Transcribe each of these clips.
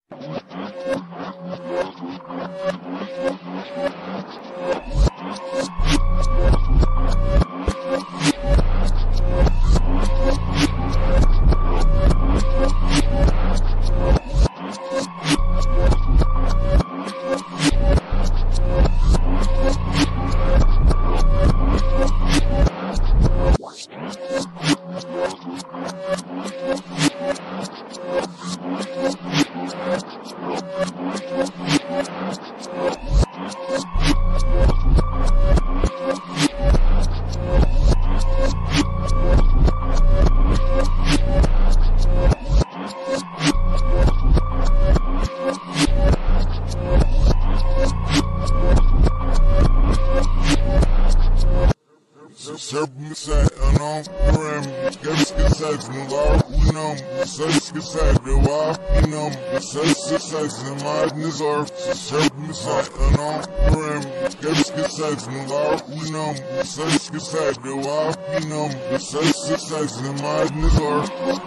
Serpent side on rim, Gepske side no var udenom, Selske side det var inom, Selske side som madness are, Serpent side on rim, Gepske side no var udenom, Selske side det var inom, Selske side som madness are.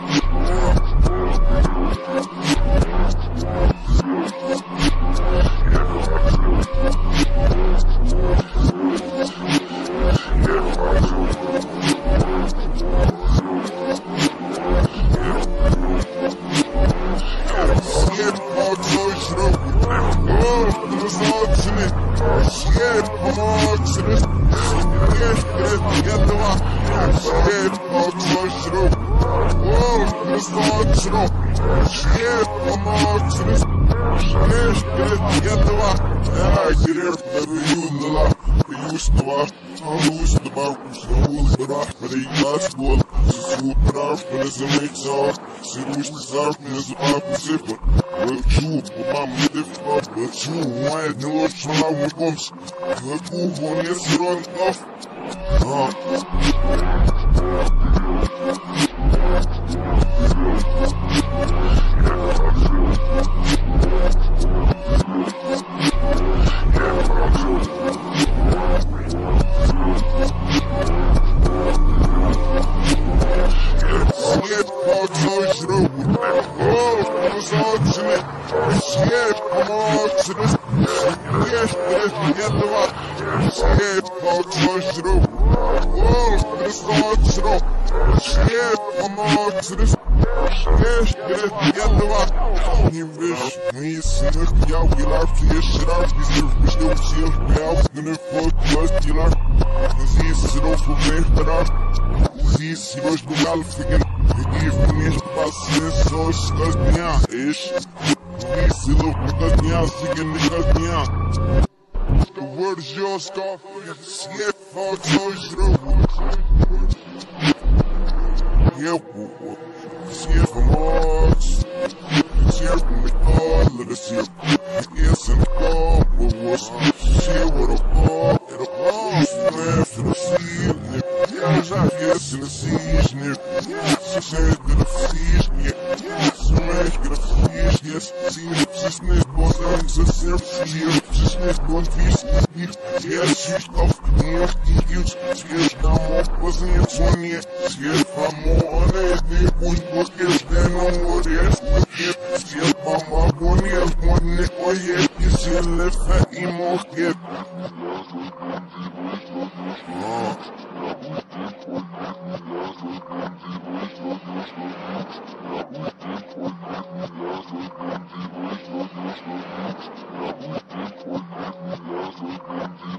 The word is yours, Scarf. Yeah, fuck, yeah, from Mars. Yeah, from the car, let us see. Yes, and the car, but what's shit with a bar? It'll cost, man, for the sea, nigga. Yes, in the siege, nigga. She said that the siege, nigga. So, man, get a siege, yes. See, she's nicht, boss, I'm so serious here. She's nicht, boss, peace, yeah, she's tough, yeah, huge. She's down more, wasn't it, 20 years. She's from more on it, they would look at them on what it is. She's from my one year, one nick, or yet, you see, left that emo kid. Oh.